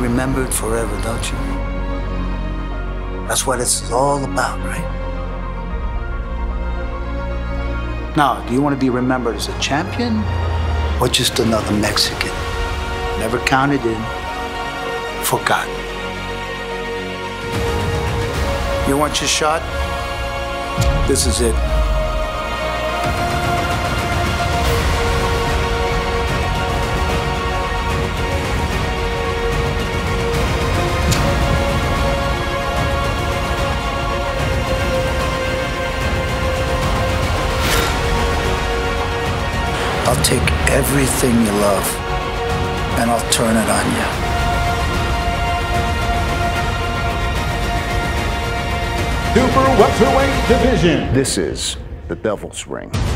remembered forever, don't you? That's what it's all about, right? Now, do you want to be remembered as a champion or just another Mexican? Never counted in, forgotten. You want your shot? This is it. I'll take everything you love and I'll turn it on you. Super welterweight division. This is the Devil's Ring.